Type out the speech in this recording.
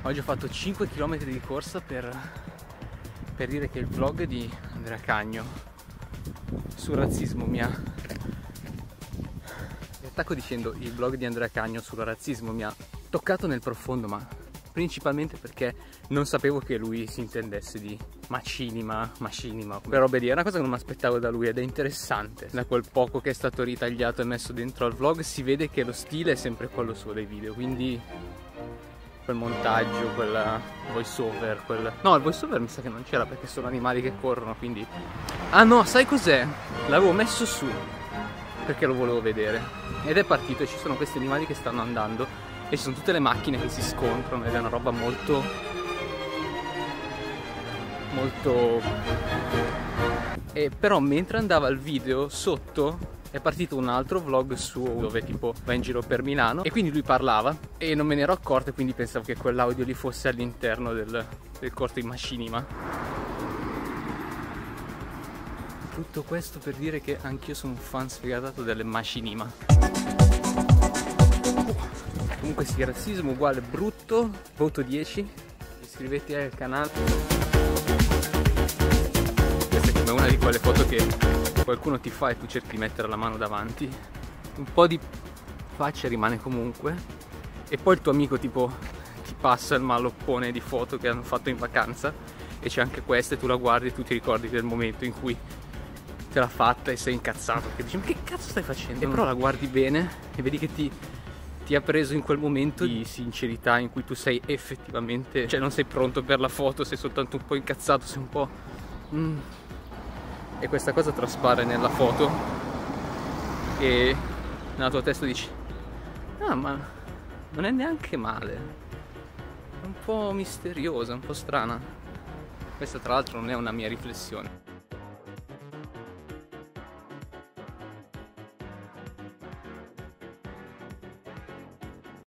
Oggi ho fatto 5 km di corsa per dire che il vlog di Andrea Cagno sul razzismo mi ha... Mi attacco dicendo il vlog di Andrea Cagno sul razzismo mi ha toccato nel profondo, ma principalmente perché non sapevo che lui si intendesse di macinima, quelle robe lì. È una cosa che non mi aspettavo da lui ed è interessante. Da quel poco che è stato ritagliato e messo dentro al vlog si vede che lo stile è sempre quello suo dei video, quindi quel montaggio, quel voice over, no, il voice over mi sa che non c'era perché sono animali che corrono, quindi... Ah no, sai cos'è? L'avevo messo su perché lo volevo vedere ed è partito e ci sono questi animali che stanno andando e ci sono tutte le macchine che si scontrano ed è una roba molto e però mentre andava il video sotto è partito un altro vlog suo dove tipo va in giro per Milano e quindi lui parlava e non me ne ero accorto e quindi pensavo che quell'audio lì fosse all'interno del corso di Machinima. Tutto questo per dire che anch'io sono un fan sfegatato delle Machinima. Comunque sì, razzismo uguale brutto, voto 10, iscrivetevi al canale. Questa è come una di quelle foto che qualcuno ti fa e tu cerchi di mettere la mano davanti, un po' di faccia rimane comunque e poi il tuo amico tipo ti passa il maloppone di foto che hanno fatto in vacanza e c'è anche questa e tu la guardi e tu ti ricordi del momento in cui te l'ha fatta e sei incazzato che dici ma che cazzo stai facendo? E però la guardi bene e vedi che ti ha preso in quel momento di sincerità in cui tu sei effettivamente, cioè non sei pronto per la foto, sei soltanto un po' incazzato, sei un po' e questa cosa traspare nella foto e nella tua testa dici ah ma non è neanche male, è un po' misteriosa, un po' strana. Questa tra l'altro non è una mia riflessione.